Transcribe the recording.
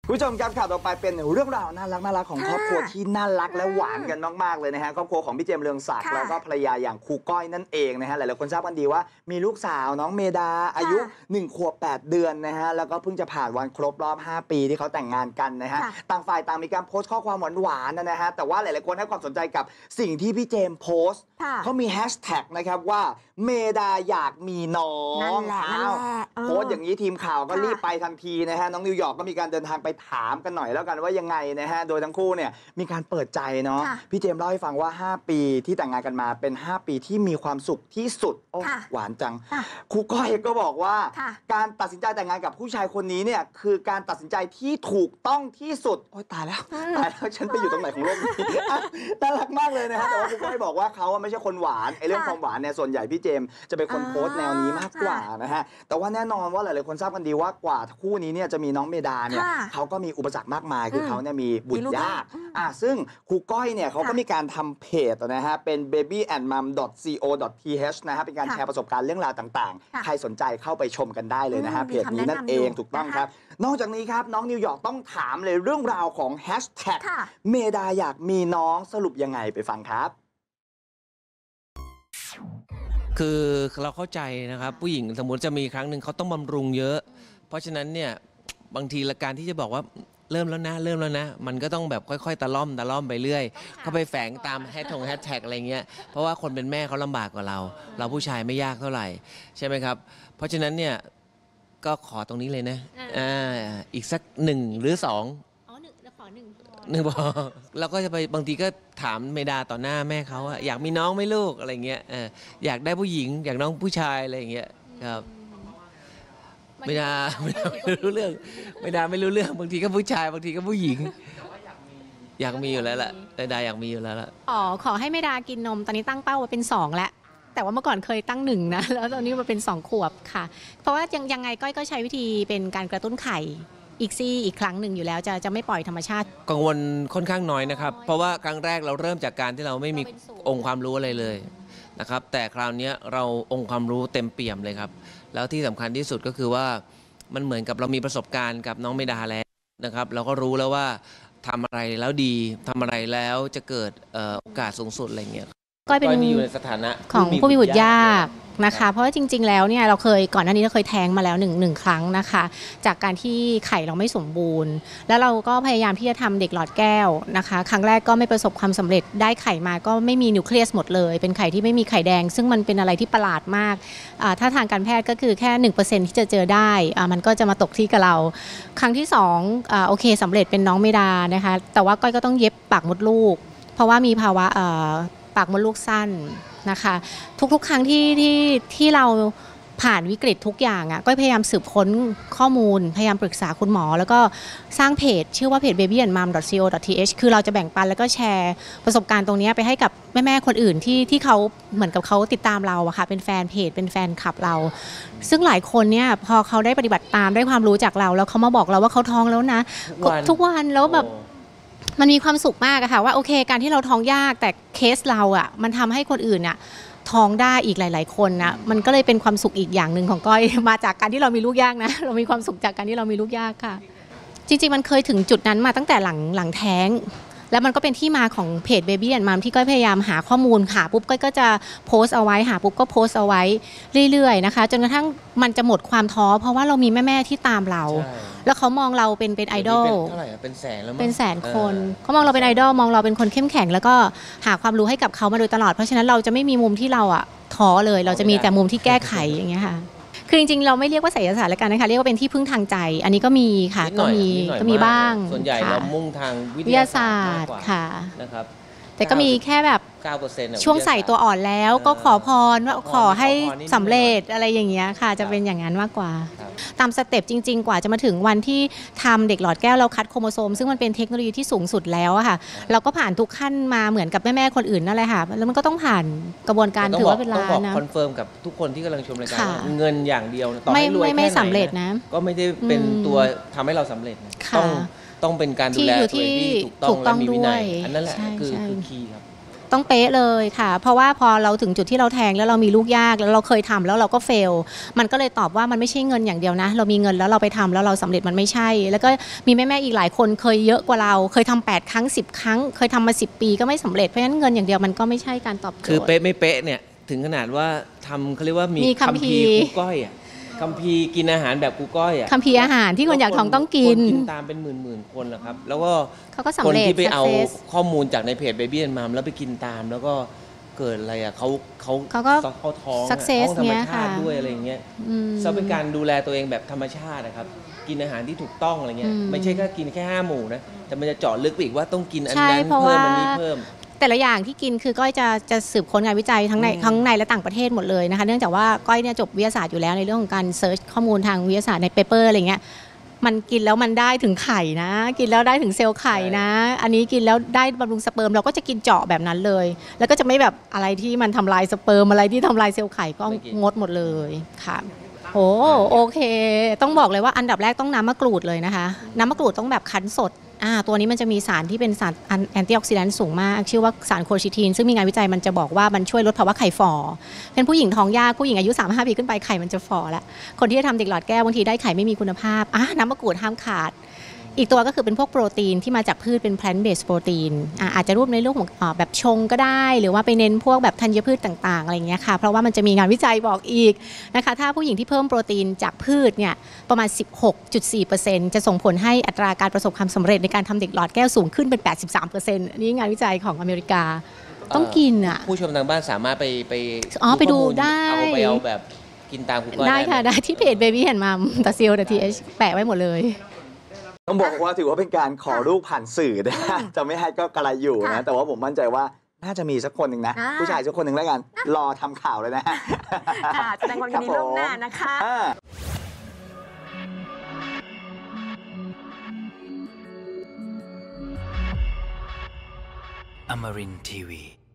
คุณผู้ชมครับข่าวต่อไปเป็นเรื่องราวน่ารักของครอบครัวที่น่ารักและหวานกันมากๆเลยนะฮะครอบครัวของพี่เจมส์เรืองศักดิ์แล้วก็ภรรยาอย่างครูก้อยนั่นเองนะฮะหลายๆคนทราบกันดีว่ามีลูกสาวน้องเมดาอายุ1 ขวบ 8 เดือนนะฮะแล้วก็เพิ่งจะผ่านวันครบรอบ5 ปีที่เขาแต่งงานกันนะฮะต่างฝ่ายต่างมีการโพสต์ข้อความหวานๆนะฮะแต่ว่าหลายๆคนให้ความสนใจกับสิ่งที่พี่เจมส์โพสต์เขามีแฮชแท็กนะครับว่าเมดาอยากมีน้องโพสต์อย่างนี้ทีมข่าวก็รีบไปทันทีนะฮะน้องนิวยอร์กก็มีการเดินทางไปถามกันหน่อยแล้วกันว่ายังไงนะฮะโดยทั้งคู่เนี่ยมีการเปิดใจเนาะพี่เจมส์เล่าให้ฟังว่า5 ปีที่แต่งงานกันมาเป็น5 ปีที่มีความสุขที่สุดโอ้หวานจังครูก้อยก็บอกว่าการตัดสินใจแต่งงานกับผู้ชายคนนี้เนี่ยคือการตัดสินใจที่ถูกต้องที่สุดโอ้ยตายแล้วฉันไปอยู่ตรงไหนของโลกนี้น่ารักมากเลยนะฮะแต่ว่าครูก้อยบอกว่าเขาไม่ใช่คนหวานไอ้เรื่องความหวานเนี่ยส่วนใหญ่พี่เจมส์จะเป็นคนโพสต์แนวนี้มากกว่านะฮะแต่ว่าแน่นอนว่าหลายๆคนทราบกันดีว่ากว่าคู่นี้เนี่ยจะมีน้องเมดาเนี่ยเขาก็มีอุปสรรคมากมายคือเขาเนี่ยมีบุตรยากซึ่งครูก้อยเนี่ยเขาก็มีการทำเพจนะฮะเป็น babyandmom.co.th นะฮะเป็นการแชร์ประสบการณ์เรื่องราวต่างๆใครสนใจเข้าไปชมกันได้เลยนะฮะเพจนี้นั่นเองถูกต้องครับนอกจากนี้ครับน้องนิวยอร์กต้องถามเลยเรื่องราวของแฮชแท็กเมดาอยากมีน้องสรุปยังไงไปฟังครับคือเราเข้าใจนะครับผู้หญิงสมมติจะมีครั้งหนึ่งเขาต้องบำรุงเยอะเพราะฉะนั้นเนี่ยบางทีละการที่จะบอกว่าเริ่มแล้วนะมันก็ต้องแบบค่อยๆตะล่อมไปเรื่อยเขาไปแฝงตามแฮชแท็กอะไรเงี้ยเพราะว่าคนเป็นแม่เขาลำบากกว่าเราผู้ชายไม่ยากเท่าไหร่ใช่ไหมครับเพราะฉะนั้นเนี่ยก็ขอตรงนี้เลยนะอีกสัก1 หรือ 2 ขอ1 พอเราก็จะไปบางทีก็ถามเมดาต่อหน้าแม่เขาอะอยากมีน้องไหมลูกอะไรเงี้ยอยากได้ผู้หญิงอยากน้องผู้ชายอะไรเงี้ยครับไม่รู้เรื่องไม่รู้เรื่องบางทีก็ผู้ชายบางทีก็ผู้หญิงอยากมีอยู่แล้วล่ะดาอยากมีอยู่แล้วล่ะขอให้เมดากินนมตอนนี้ตั้งเป้าไว้เป็น2แล้วแต่ว่าเมื่อก่อนเคยตั้ง1นะแล้วตอนนี้มาเป็น2 ขวบค่ะเพราะว่ายังไงก้อยก็ใช้วิธีเป็นการกระตุ้นไข่อีกครั้งหนึ่งอยู่แล้วจะไม่ปล่อยธรรมชาติกังวลค่อนข้างน้อยนะครับเพราะว่าครั้งแรกเราเริ่มจากการที่เราไม่มีองค์ความรู้อะไรเลยนะครับแต่คราวนี้เราองค์ความรู้เต็มเปี่ยมเลยครับแล้วที่สำคัญที่สุดก็คือว่ามันเหมือนกับเรามีประสบการณ์กับน้องเมดาแล้วนะครับเราก็รู้แล้วว่าทำอะไรแล้วดีทำอะไรแล้วจะเกิดโอกาสสูงสุดอะไรเงี้ยก้อยเป็นอยู่ในสถานะของผู้มีบุตรยากนะคะเพราะว่าจริงๆแล้วเนี่ยเราเคยก่อนหน้านี้เราเคยแท้งมาแล้วหนึ่งครั้งนะคะจากการที่ไข่เราไม่สมบูรณ์แล้วเราก็พยายามที่จะทำเด็กหลอดแก้วนะคะครั้งแรกก็ไม่ประสบความสำเร็จได้ไข่มาก็ไม่มีนิวเคลียสหมดเลยเป็นไข่ที่ไม่มีไข่แดงซึ่งมันเป็นอะไรที่ประหลาดมากถ้าทางการแพทย์ก็คือแค่ 1% ที่จะเจอได้มันก็จะมาตกที่กับเราครั้งที่2โอเคสำเร็จเป็นน้องเมดานะคะแต่ว่าก้อยก็ต้องเย็บปากมดลูกเพราะว่ามีภาวะปากมดลูกสั้นนะคะทุกครั้งที่เราผ่านวิกฤตทุกอย่างก็พยายามสืบค้นข้อมูลพยายามปรึกษาคุณหมอแล้วก็สร้างเพจชื่อว่าเพจ babyandmom.co.th คือเราจะแบ่งปันแล้วก็แชร์ประสบการณ์ตรงนี้ไปให้กับแม่คนอื่นที่เขาเหมือนกับเขาติดตามเราอะค่ะเป็นแฟนเพจเป็นแฟนคลับเราซึ่งหลายคนเนี่ยพอเขาได้ปฏิบัติตามได้ความรู้จากเราแล้วเขามาบอกเราว่าเขาท้องแล้วนะทุกวันแล้วแบบมันมีความสุขมากอะค่ะว่าโอเคการที่เราท้องยากแต่เคสเราอะมันทำให้คนอื่นอะท้องได้อีกหลายๆคนนะมันก็เลยเป็นความสุขอีกอย่างหนึ่งของก้อยมาจากการที่เรามีลูกยากนะเรามีความสุขจากการที่เรามีลูกยากค่ะจริงๆมันเคยถึงจุดนั้นมาตั้งแต่หลังแท้งแล้วมันก็เป็นที่มาของเพจ Baby and Mom ที่ก้อยพยายามหาข้อมูลหาปุ๊บก้อยก็จะโพสต์เอาไว้หาปุ๊บก็โพสต์เอาไว้เรื่อยๆนะคะจนกระทั่งมันจะหมดความท้อเพราะว่าเรามีแม่ๆที่ตามเราแล้วเขามองเราเป็นไอดอลเท่าไหร่เป็นแสนแล้วเป็นแสนคนเขามองเราเป็นไอดอลมองเราเป็นคนเข้มแข็งแล้วก็หาความรู้ให้กับเขามาโดยตลอดเพราะฉะนั้นเราจะไม่มีมุมที่เราท้อเลยเราจะมีแต่มุมที่แก้ไขอย่างเงี้ยค่ะคือจริงๆเราไม่เรียกว่าไสยศาสตร์แล้วกันนะคะเรียกว่าเป็นที่พึ่งทางใจอันนี้ก็มีค่ะก็มีบ้างส่วนใหญ่เรามุ่งทางวิทยาศาสตร์ค่ะนะครับแต่ก็มีแค่แบบ 9% ช่วงใส่ตัวอ่อนแล้วก็ขอพรว่าขอให้สำเร็จอะไรอย่างเงี้ยค่ะจะเป็นอย่างนั้นมากกว่าตามสเต็ปจริงๆกว่าจะมาถึงวันที่ทำเด็กหลอดแก้วเราคัดโครโมโซมซึ่งมันเป็นเทคโนโลยีที่สูงสุดแล้วอะค่ะเราก็ผ่านทุกขั้นมาเหมือนกับแม่ๆคนอื่นนั่นแหละค่ะแล้วมันก็ต้องผ่านกระบวนการถือว่าเป็นล้านนะคอนเฟิร์มกับทุกคนที่กำลังชมรายการเงินอย่างเดียวต่อให้รวยแค่ไหนไม่สำเร็จนะก็ไม่ได้เป็นตัวทำให้เราสำเร็จต้องเป็นการดูแลตัวเองที่ถูกต้องและมีวินัยอันนั้นแหละคือคีย์ครับต้องเป๊ะเลยค่ะ เพราะว่าพอเราถึงจุดที่เราแทงแล้วเรามีลูกยากแล้วเราเคยทำแล้วเราก็เฟลมันก็เลยตอบว่ามันไม่ใช่เงินอย่างเดียวนะเรามีเงินแล้วเราไปทำแล้วเราสำเร็จมันไม่ใช่ แล้วก็มีแม่ๆอีกหลายคนเคยเยอะกว่าเราเคยทำ8 ครั้ง 10 ครั้งเคยทำมา10 ปีก็ไม่สำเร็จเพราะฉะนั้นเงินอย่างเดียวมันก็ไม่ใช่การตอบโจทย์คือเป๊ะไม่เป๊ะเนี่ยถึงขนาดว่าทำเขาเรียกว่ามีมีคัมภีร์ครูก้อยอ่ะคัมภีร์กินอาหารแบบครูก้อยอ่ะคัมภีร์อาหารที่คนอยากท้องต้องกินคนกินตามเป็นหมื่นคนนะครับแล้วก็เขาก็สำคนเร็จที่ไปเอา success ข้อมูลจากในเพจ Baby and Mom แล้วไปกินตามแล้วก็เกิดอะไรอ่ะเขาเขาก็ท้องอะ success ท้องธรรมเนี้ยชาติค่ะด้วยอะไรอย่างเงี้ยอืมเขาเป็นการดูแลตัวเองแบบธรรมชาตินะครับกินอาหารที่ถูกต้องอะไรเงี้ยอืมไม่ใช่แค่กินแค่5 หมู่นะแต่มันจะเจาะลึกไปอีกว่าต้องกินอันใช่นั้นเพราะเพิ่มว่าอันนี้เพิ่มแต่ละอย่างที่กินคือก้อยจะสืบค้นงานวิจัยทั้งในและต่างประเทศหมดเลยนะคะเนื่องจากว่าก้อยเนี่ยจบวิทยาศาสตร์อยู่แล้วในเรื่องของการเซิร์ชข้อมูลทางวิทยาศาสตร์ในเปเปอร์อะไรเงี้ยมันกินแล้วมันได้ถึงไข่นะกินแล้วได้ถึงเซลล์ไข่นะ อันนี้กินแล้วได้บำรุงสเปิร์มเราก็จะกินเจาะแบบนั้นเลย แล้วก็จะไม่แบบอะไรที่มันทำลายสเปิร์มอะไรที่ทำลายเซลล์ไข่ก็ไม่กินงดหมดเลยค่ะโอเค ต้องบอกเลยว่าอันดับแรกต้องน้ำมะกรูดเลยนะคะน้ำมะกรูดต้องแบบคั้นสดตัวนี้มันจะมีสารที่เป็นสารแอนตี้ออกซิแดนต์สูงมากชื่อว่าสารโคชิทีนซึ่งมีงานวิจัยมันจะบอกว่ามันช่วยลดภาวะไข่ฝ่อเป็นผู้หญิงท้องยากผู้หญิงอายุ35 ปีขึ้นไปไข่มันจะฝ่อแล้วคนที่จะทำเด็กหลอดแก้วบางทีได้ไข่ไม่มีคุณภาพน้ำมะกรูดห้ามขาดอีกตัวก็คือเป็นพวกโปรตีนที่มาจากพืชเป็น plant based โปรตีนอาจจะรูปในเรื่องของแบบชงก็ได้หรือว่าไปเน้นพวกแบบธัญพืชต่างๆอะไรอย่างเงี้ยค่ะเพราะว่ามันจะมีงานวิจัยบอกอีกนะคะถ้าผู้หญิงที่เพิ่มโปรตีนจากพืชเนี่ยประมาณ 16.4% จะส่งผลให้อัตราการประสบความสำเร็จในการทำเด็กหลอดแก้วสูงขึ้นเป็น 83%อันนี้งานวิจัยของอเมริกาต้องกินผู้ชมทางบ้านสามารถไปไปดูข้อมูลได้เอาแบบกินตามครูก้อยได้ค่ะหมได้ที่เพจ Baby and Mom .co.th แปะไว้หมดเลยต้องบอกว่าถือว่าเป็นการขอลูกผ่านสื่อนะจะไม่ให้ก็กระไรอยู่นะแต่ว่าผมมั่นใจว่าน่าจะมีสักคนหนึ่งนะผู้ชายสักคนหนึ่งแล้วกันรอทำข่าวเลยนะค่ะแสดงความยินดีล่วงหน้านะคะ Amarin Tiwi.